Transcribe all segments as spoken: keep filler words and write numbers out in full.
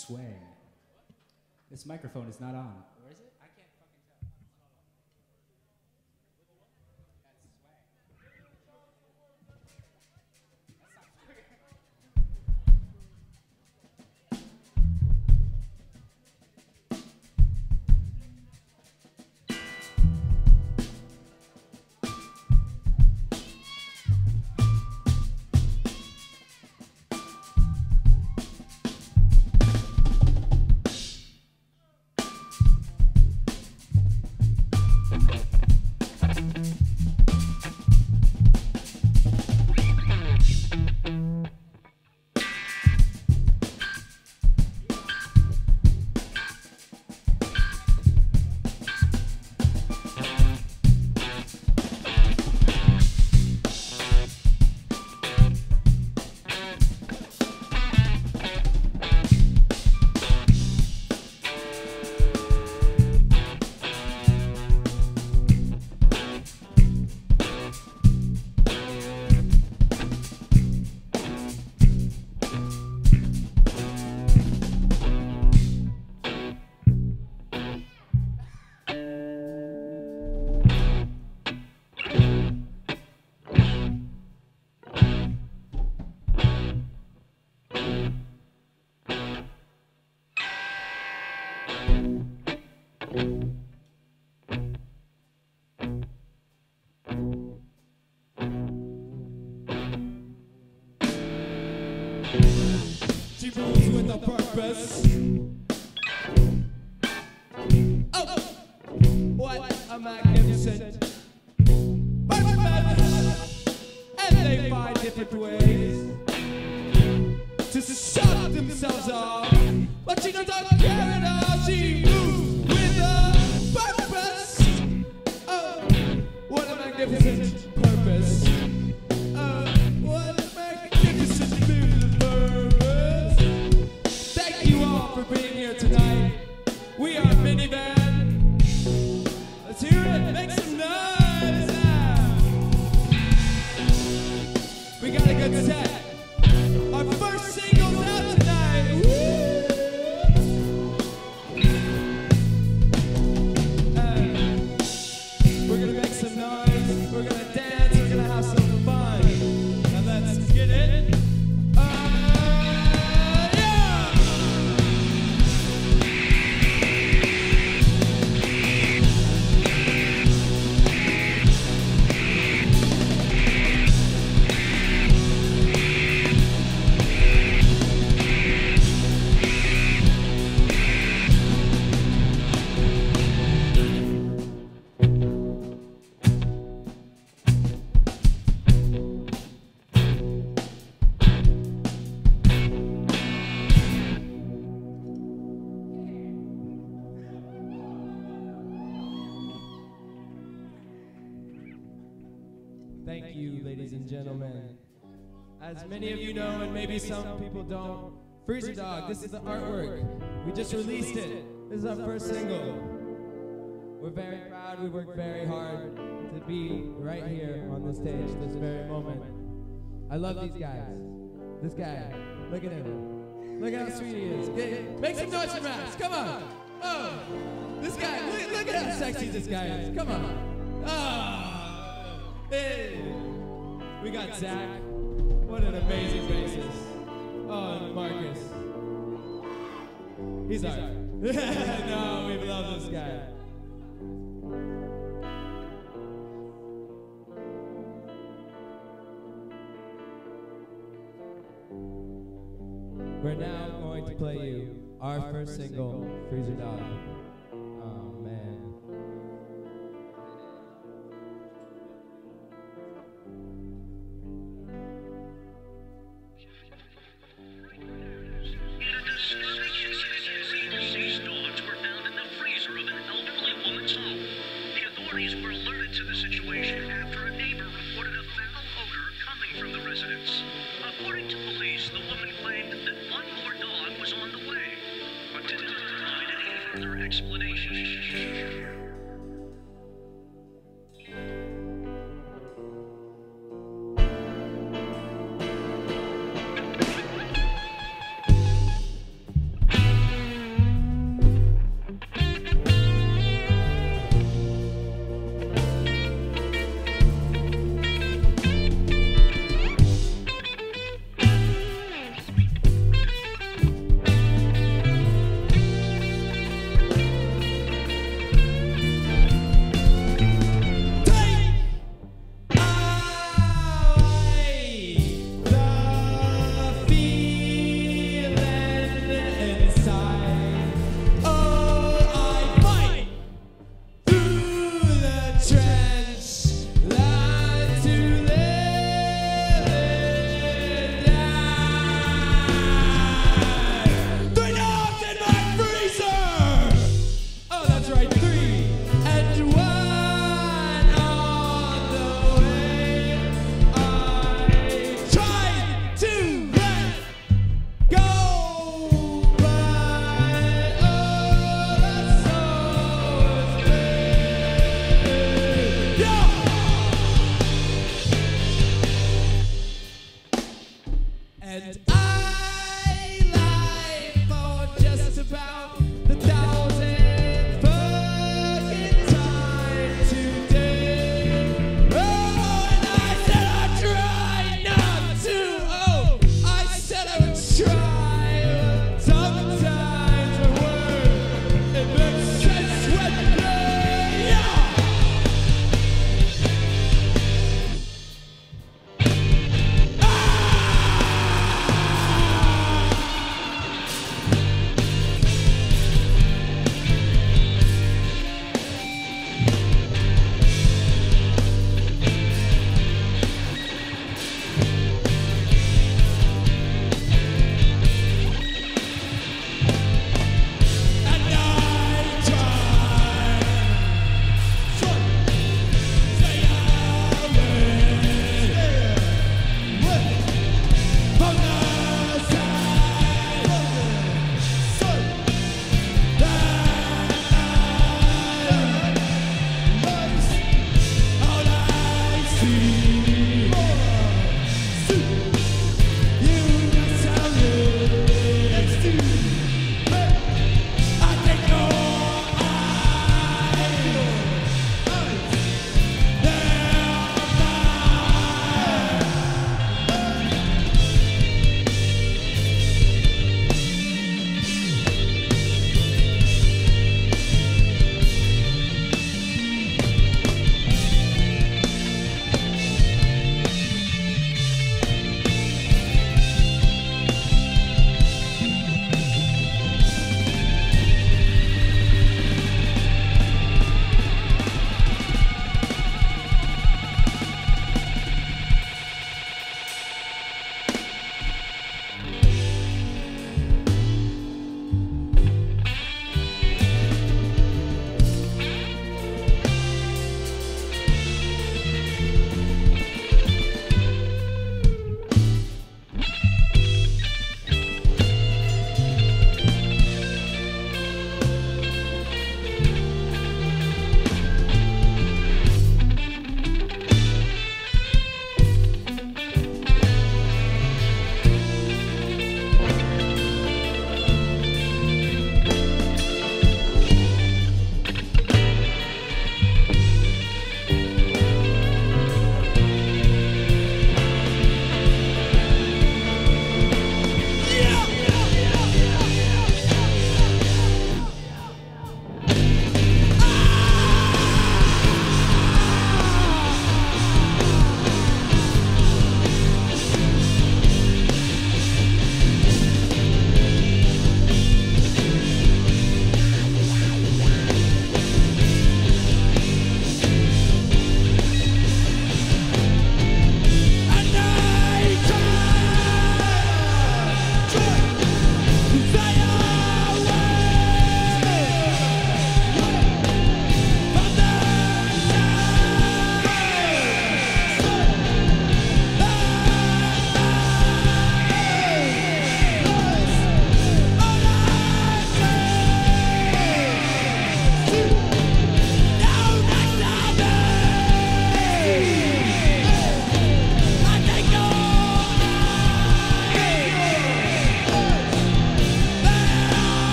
sway. This microphone is not on. Where is it? I can't fucking tell. That's sway. That's not She moves with a purpose. Oh, what a magnificent purpose. And they find different ways to shut themselves off. But she doesn't care at all. She moves with a purpose. Oh, what a magnificent purpose. Oh, what a magnificent purpose. Thank you all for being here tonight. We are Minivan. Let's hear it. Make some noise now. We got a good set. Our first single's out tonight. Woo! Hey, we're gonna make some noise. We're gonna dance. We're gonna have some fun. Now let's get it. Uh, yeah! Thank you, ladies and gentlemen. As many of you know, and maybe some people don't, Freezer Dog, this is the artwork. We just released it. This is our first single. We're very proud. We worked very hard to be right here on the stage this very moment. I love these guys. This guy, look at him. Look at how sweet he is. Get, make some noise for Max. Come on. Oh, this guy, look, look at how sexy this guy is. Come on. Oh. Hey. We got Zach. What an amazing bassist. Oh, and Marcus. He's our. No, we love this guy. We're now going to play you our first single, Freezer Dog. Oh, man. Authorities were alerted to the situation after a neighbor reported a foul odor coming from the residence. According to police, the woman claimed that one more dog was on the way, but didn't provide any further explanation.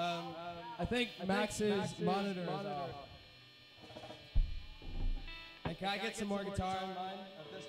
Um, I think Max's monitor is off. And can I get some more guitar in mine?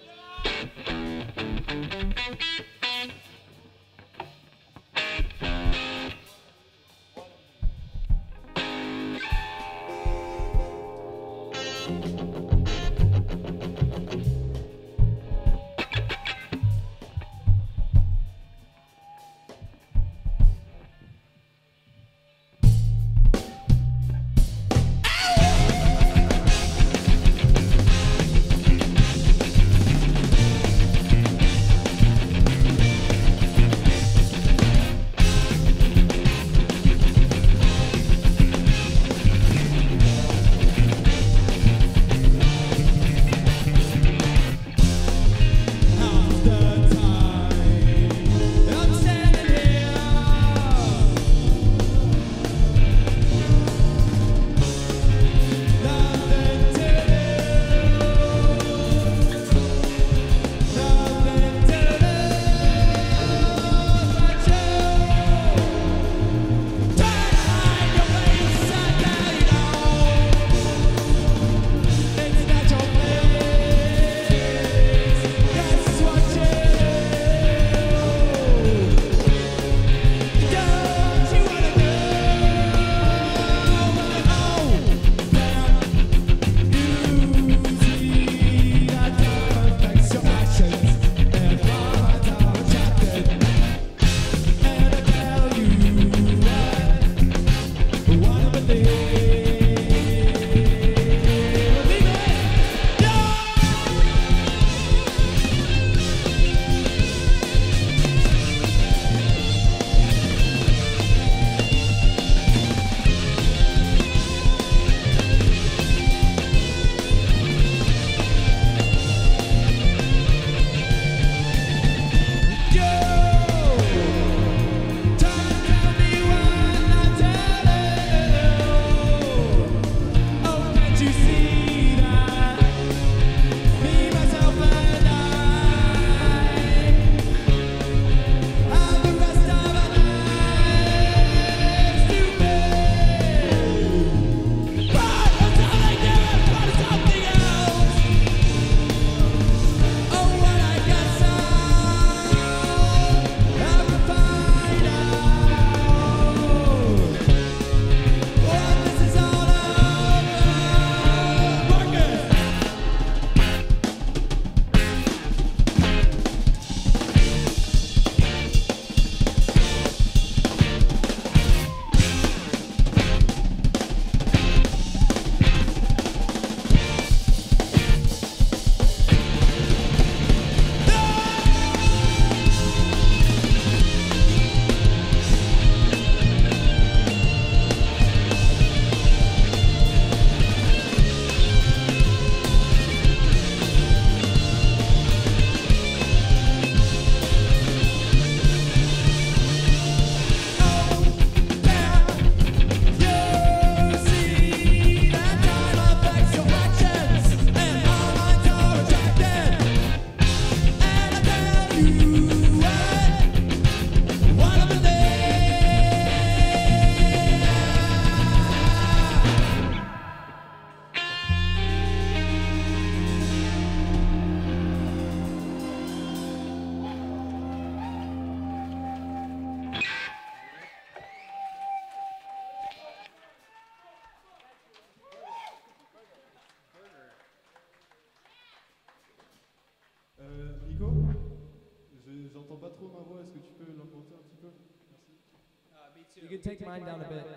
You can take mine down a bit.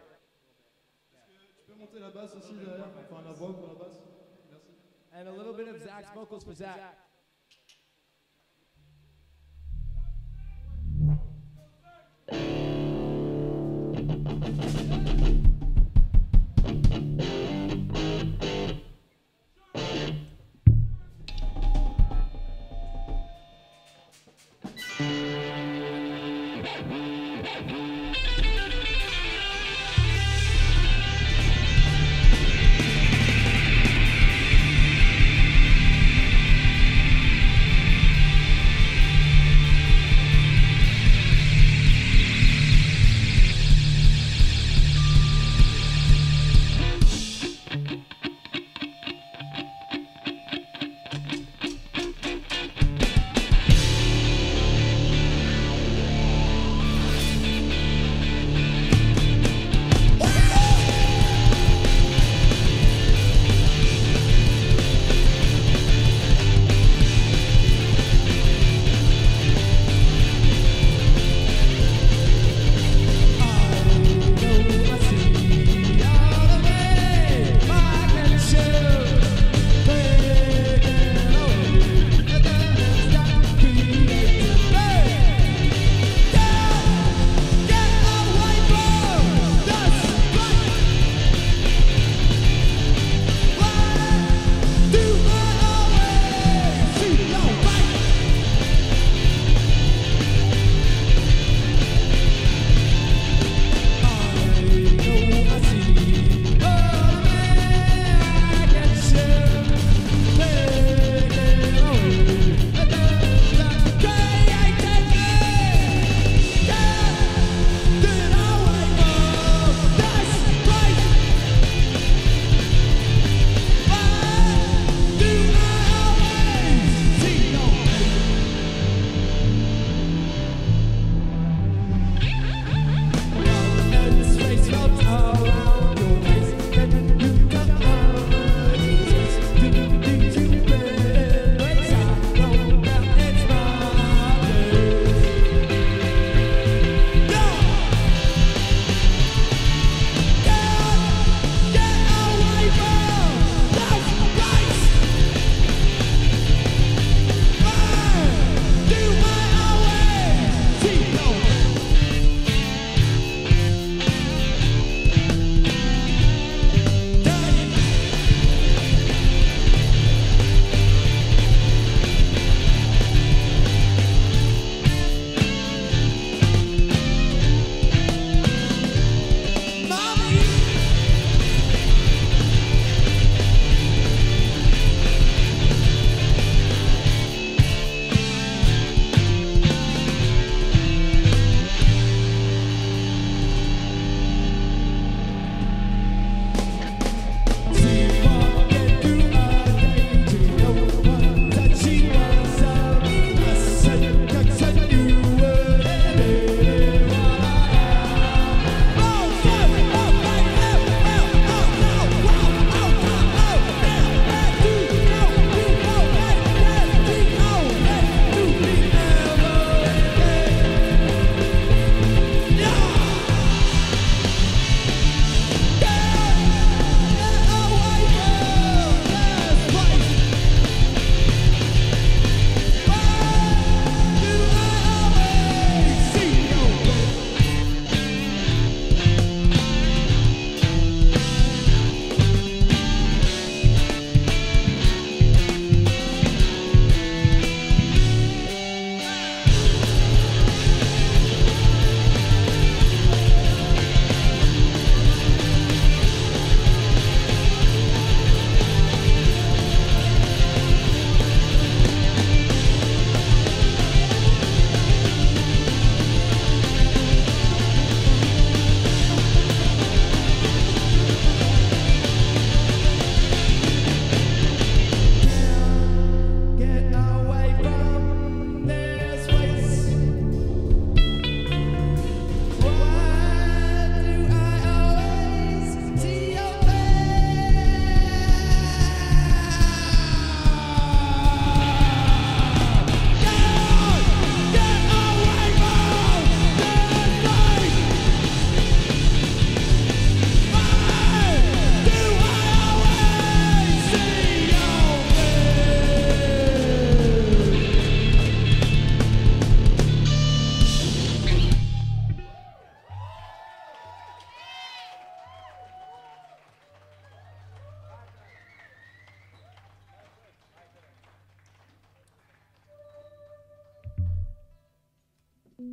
Tu peux monter la basse aussi derrière, enfin la voix pour la basse. Merci. And a little bit of Zach's vocals for Zach.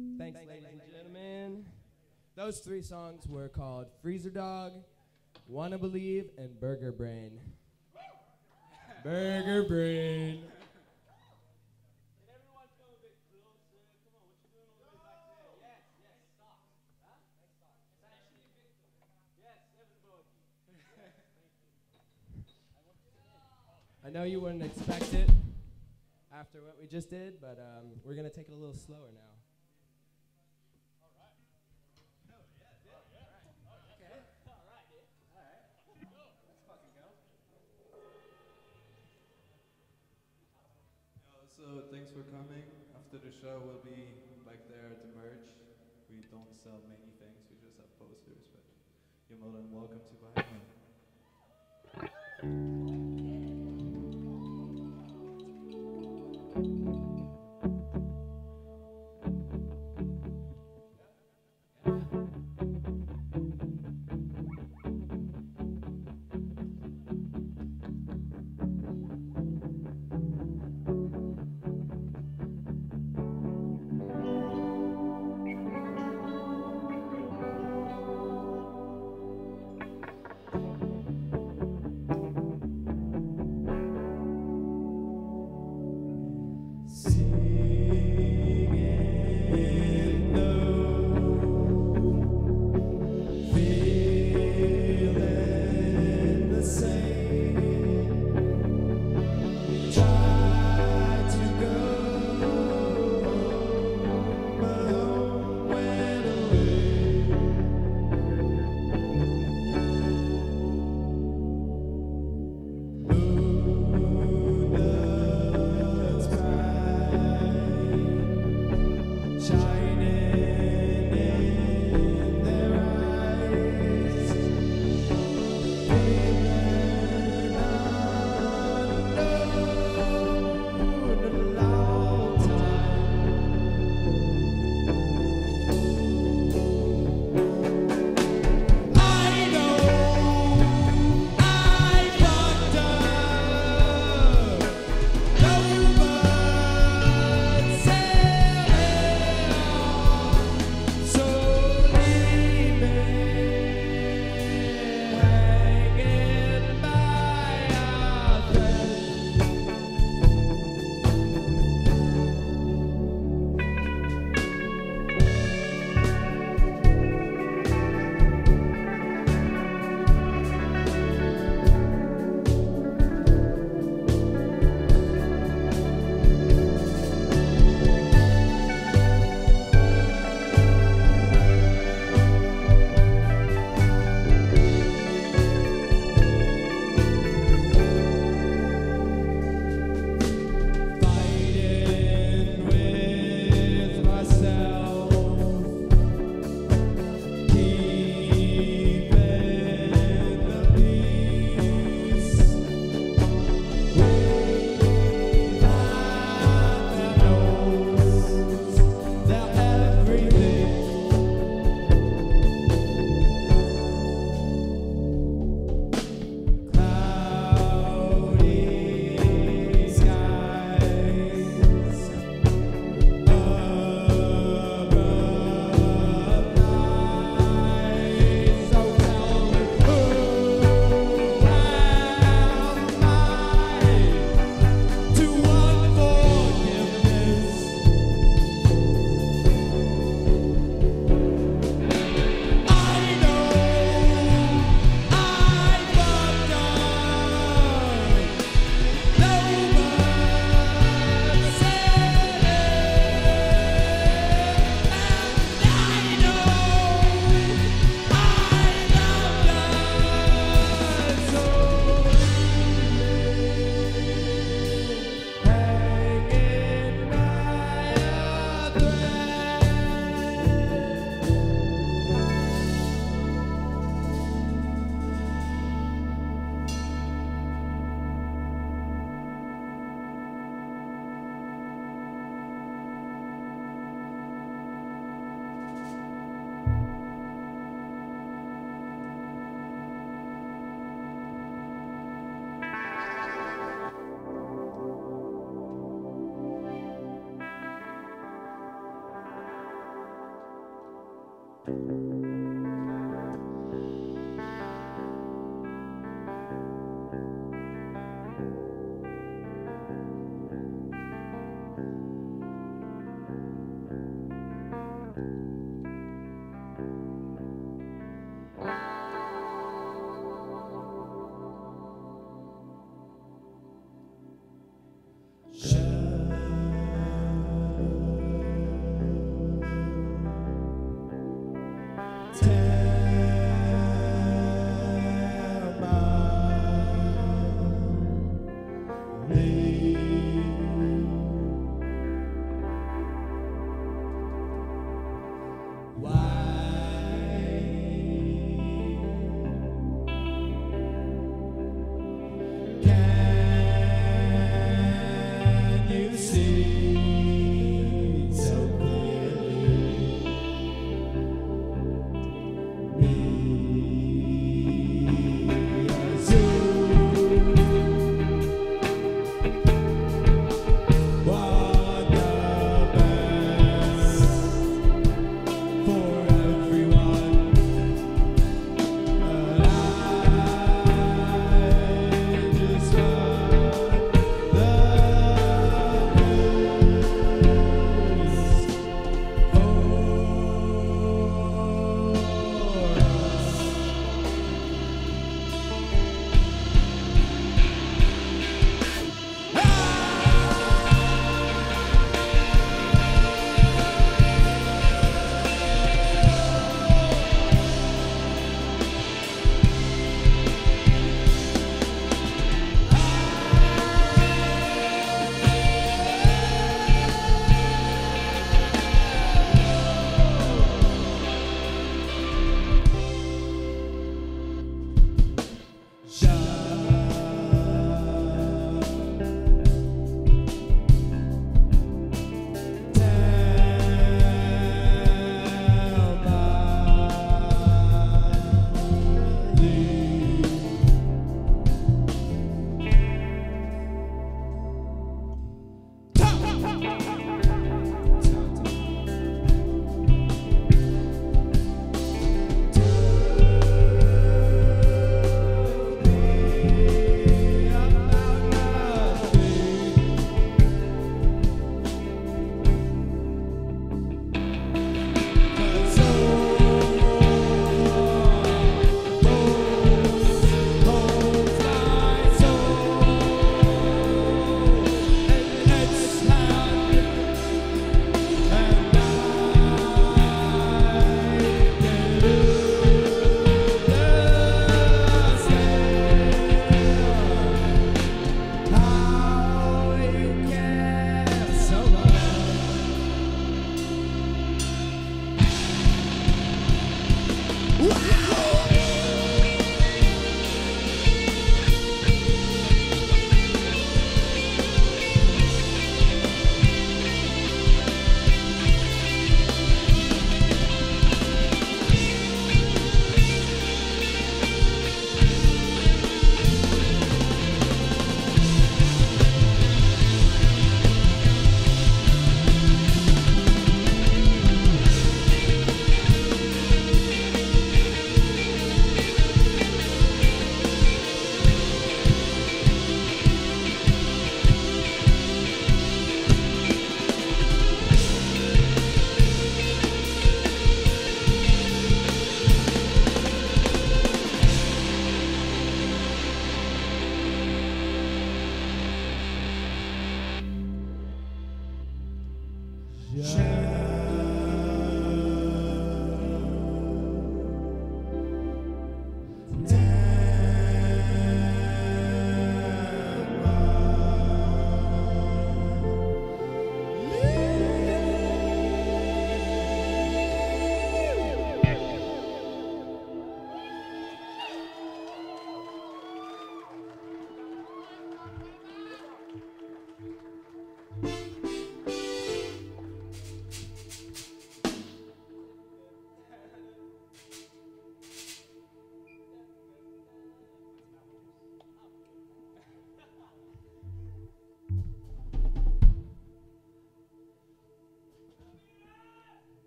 Thanks, ladies and gentlemen. Those three songs were called Freezer Dog, Wanna Believe, and Burger Brain. Burger Brain. Can everyone come a bit closer? Come on, what you doing all the way back there? Yes, yes, stop. Huh? Next stop. Especially Victor. Yes, everybody. Yes, thank you. I know you wouldn't expect it after what we just did, but um, we're going to take it a little slower now. So thanks for coming. After the show, we'll be back there at the merch. We don't sell many things, we just have posters, but you're more than welcome to buy them.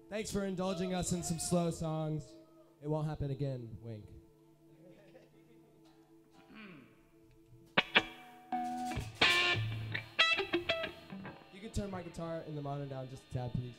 Thanks for indulging us in some slow songs. It won't happen again, wink. You can turn my guitar in the monitor down just a tad, please.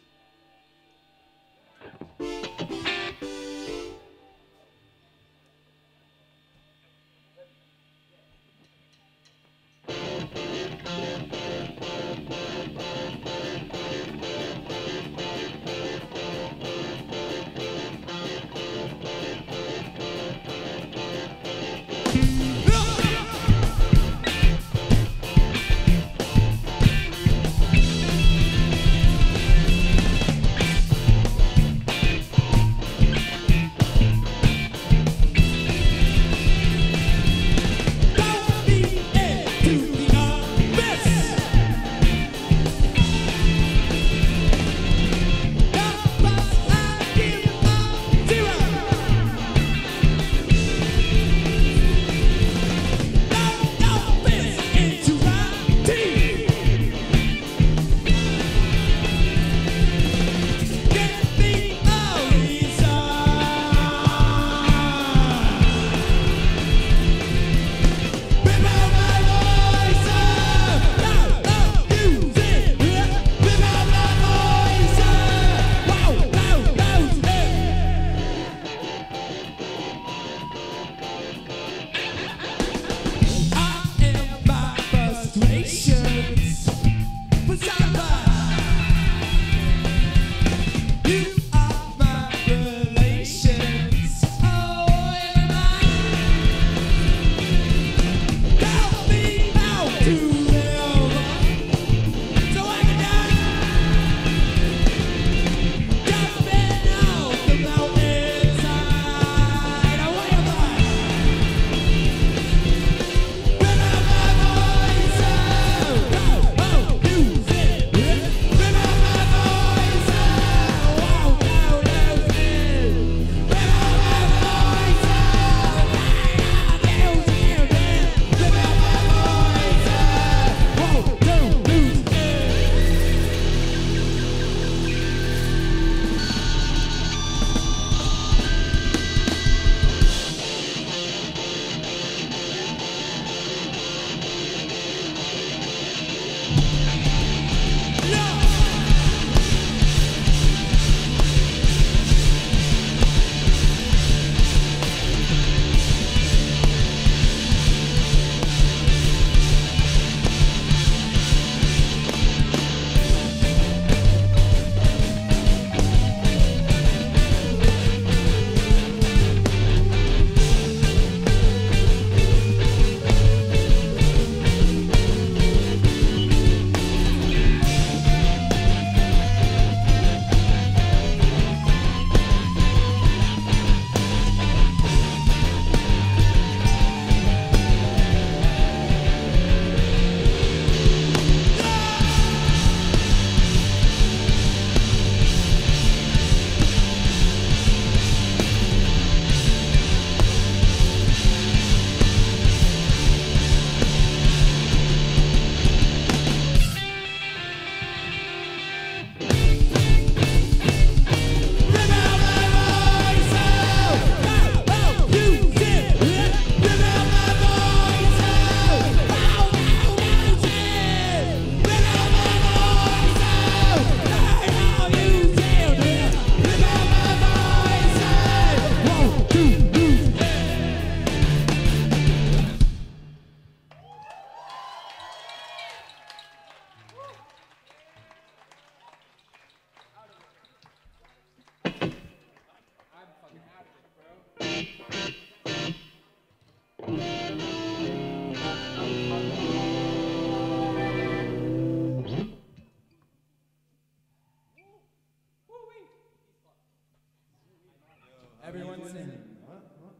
Everyone sing. What? What?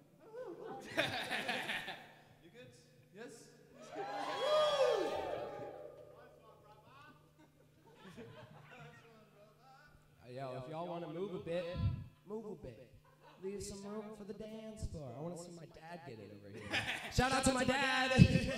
You good? Yes? Uh, yo, if y'all want to move a bit, move a bit. Leave some room for the dance floor. I want to see my dad get in over here. Shout out to my dad.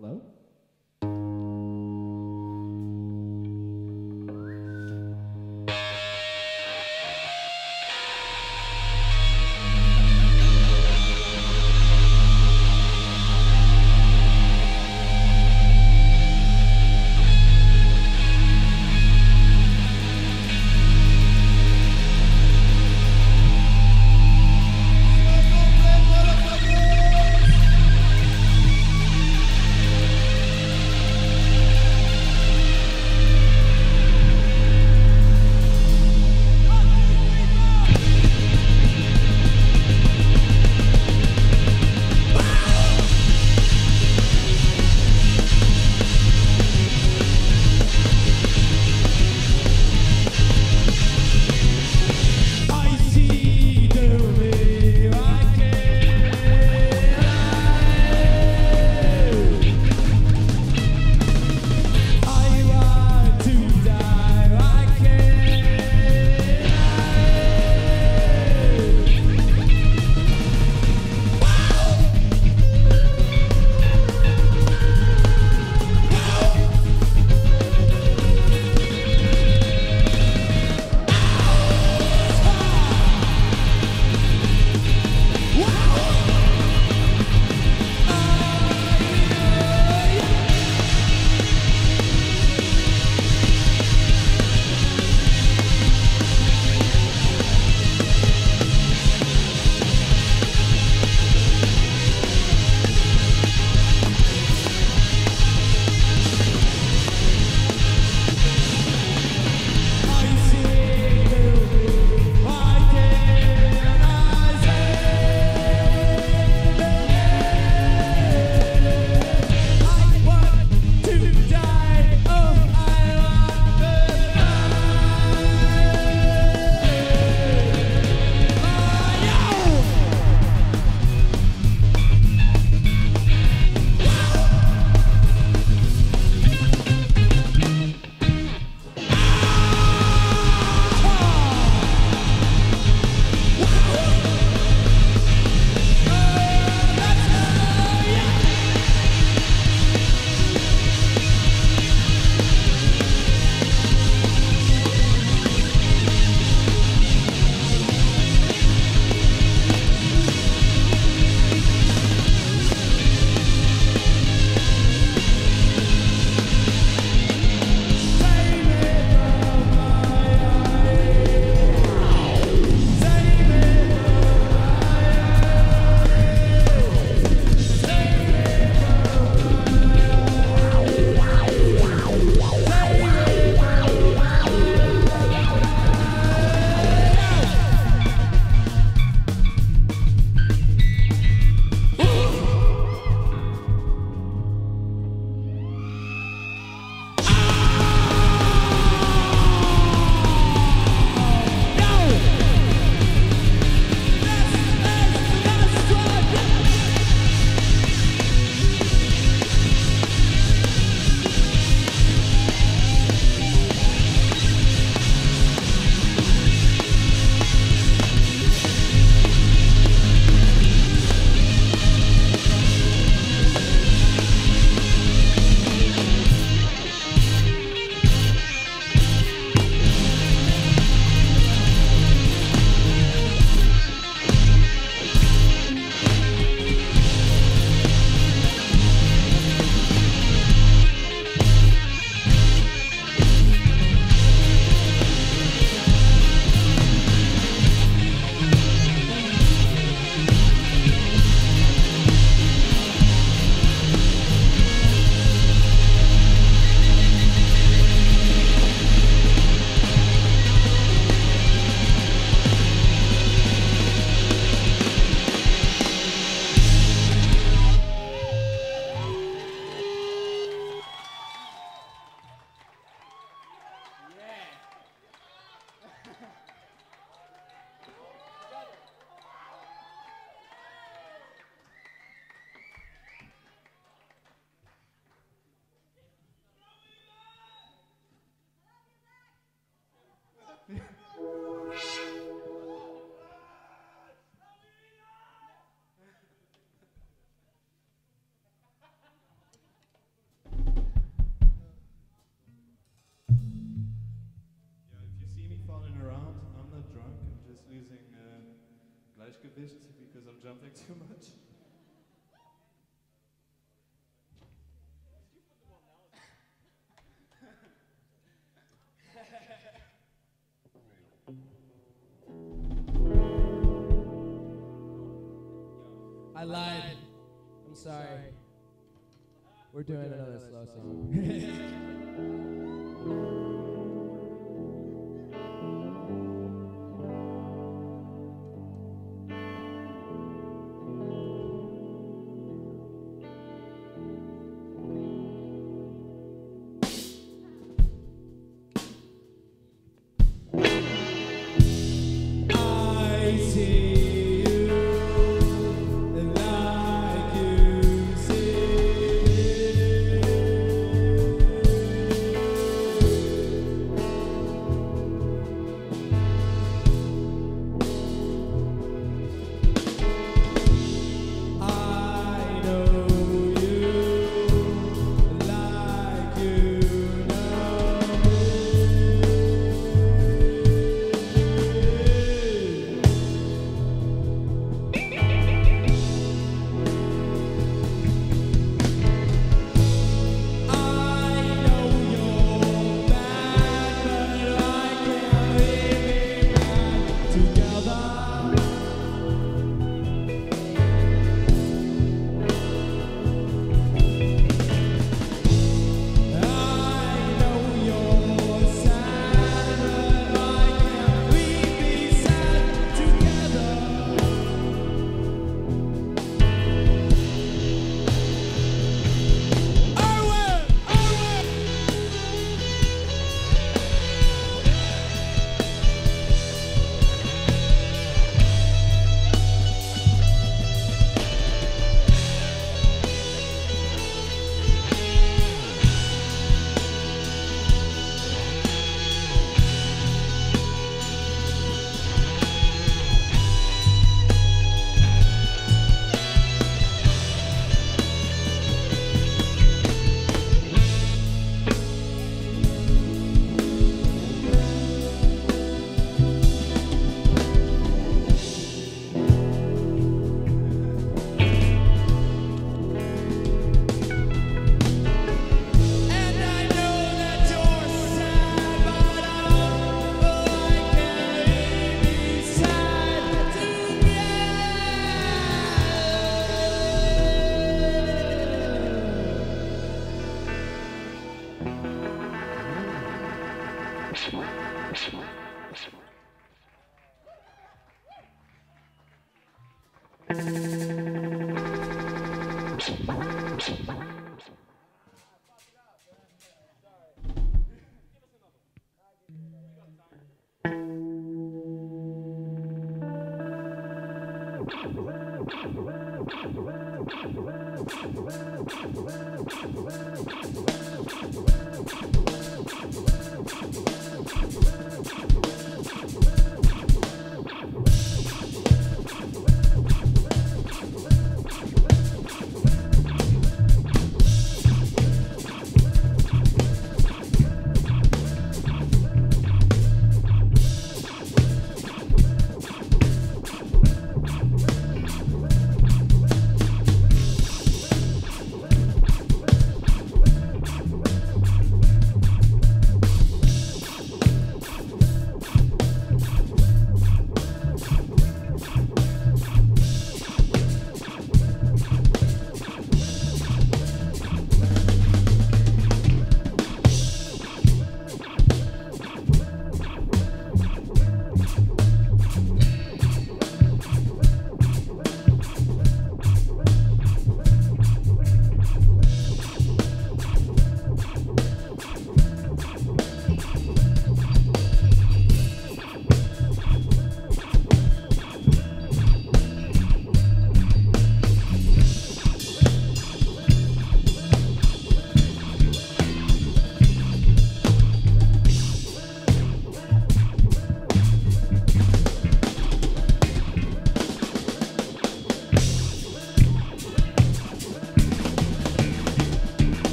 Hello? Thank finished because I'm jumping too much. I lied. I'm sorry. We're doing another slow song. I see you like you see. I know you like you know I know you're bad, but I can't leave it back together. I know you're sad, but I can't we be sad together? Owen! Owen! And I know that you're sad, but I can't leave you sad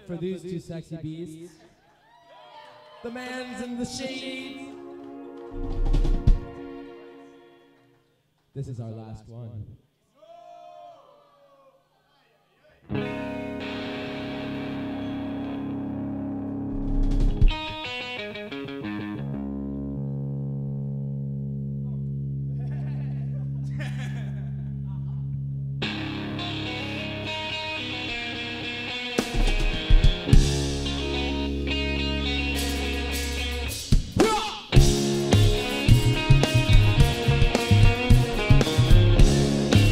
for these two sexy beasts. The mans in the shades. This is our last one. Thank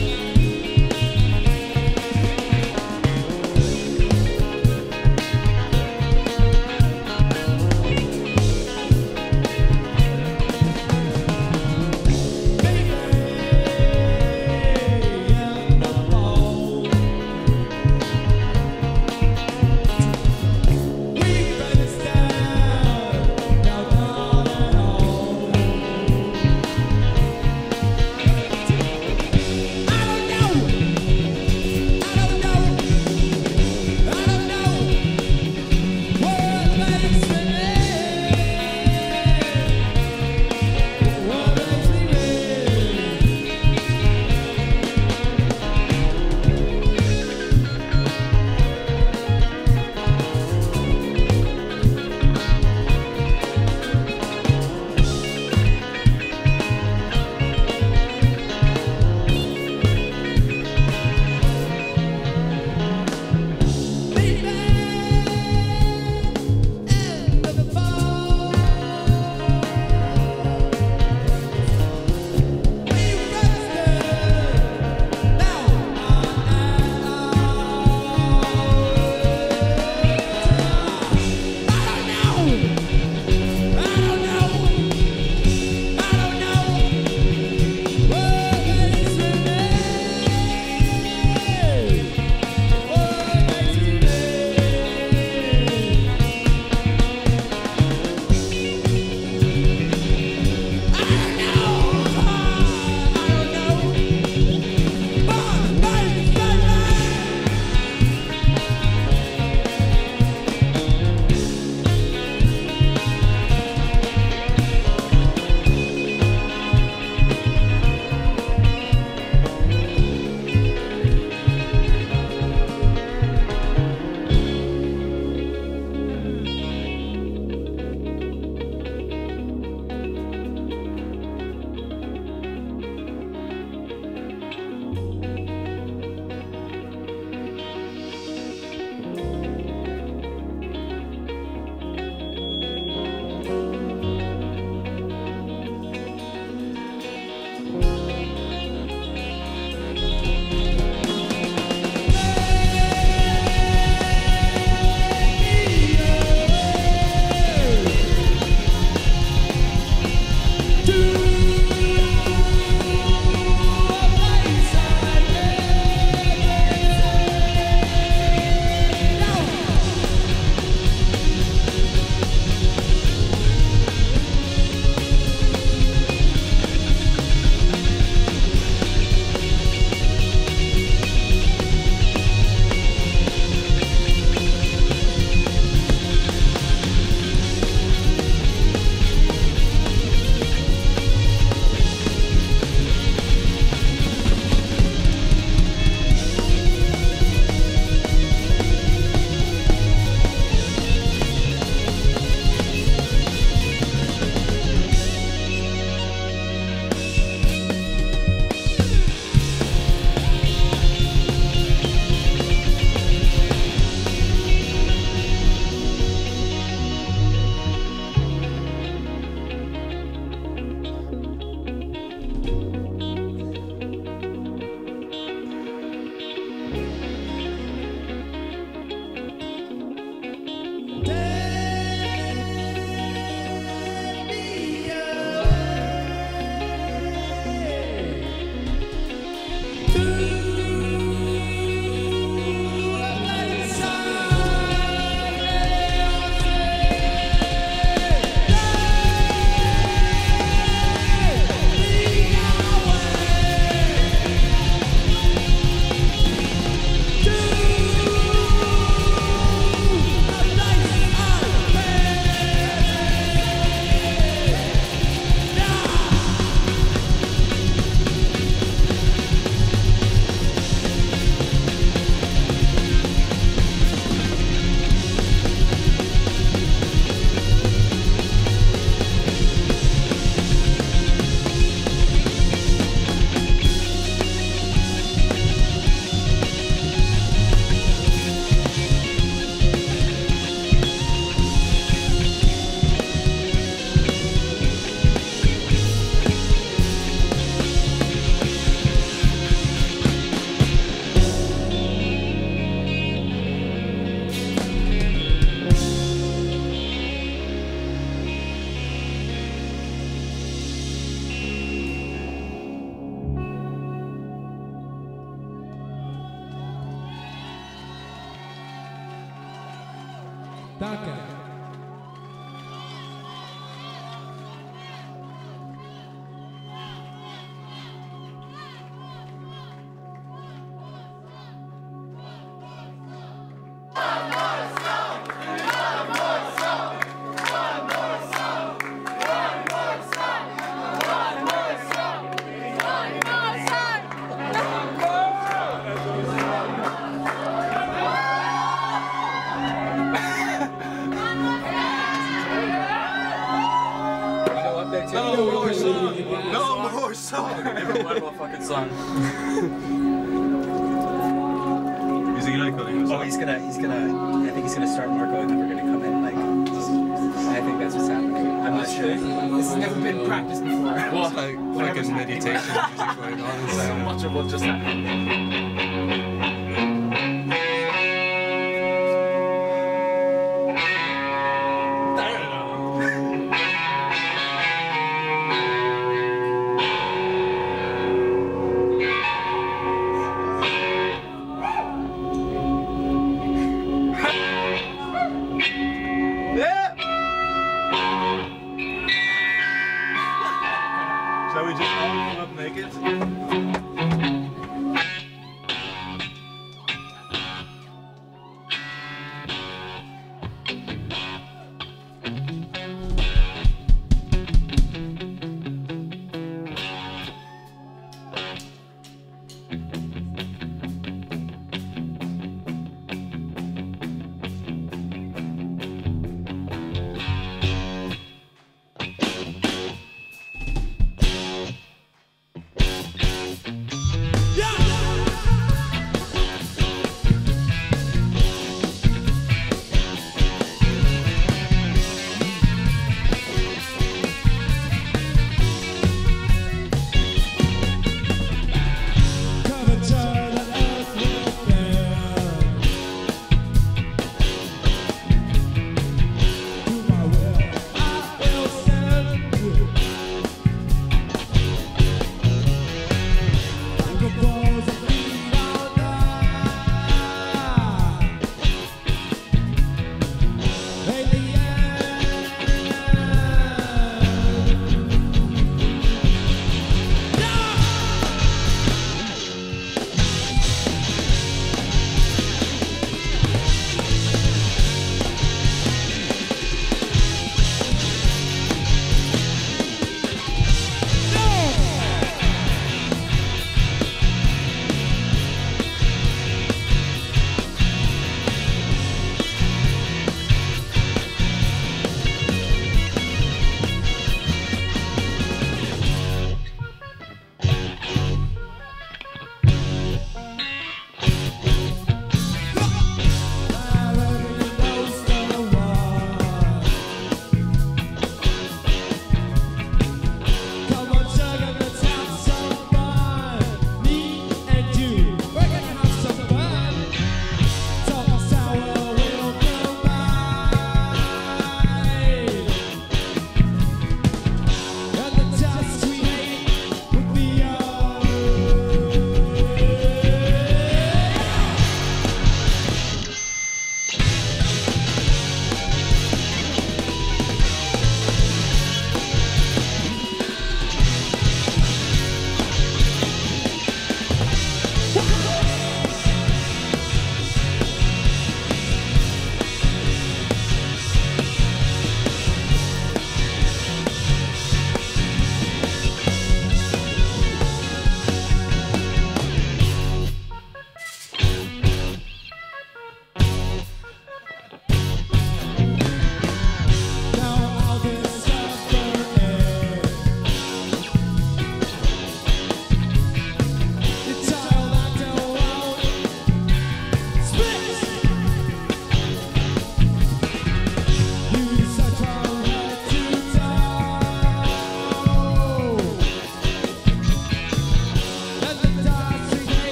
Danke. No more song! No more song! Never one more fucking song. Is he gonna kill you? Oh, he's gonna, he's gonna, I think he's gonna start Marco and then we're gonna come in like, I think that's what's happening. I'm not sure. This has never been practiced before. Well, It's like fucking meditation music going on inside. so much of what just happened. Shall we just all come up naked? Thank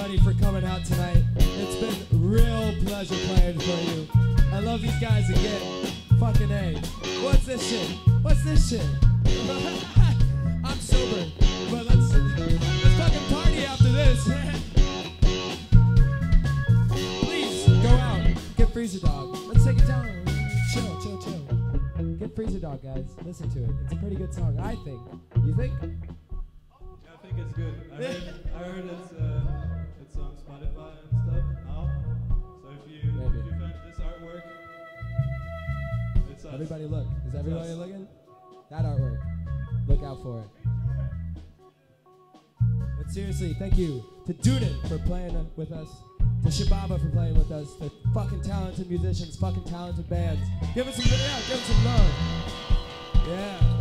everybody for coming out tonight. It's been real pleasure playing for you. I love these guys again. Fucking A. What's this shit? What's this shit? I'm sober, but let's let's fucking party after this. Please go out, get Freezer Dog. Let's take it down. Chill, chill, chill. Get Freezer Dog, guys. Listen to it. It's a pretty good song, I think. You think? Yeah, I think it's good. I heard, I heard it's, uh, it's on Spotify and stuff now. So if you, Maybe. if you find this artwork, it's us. Everybody look. Is everybody us. looking? That artwork. Look out for it. But seriously, thank you to Duden for playing uh, with us, to Shababa for playing with us, to fucking talented musicians, fucking talented bands. Give us some, yeah, give us some love. Yeah.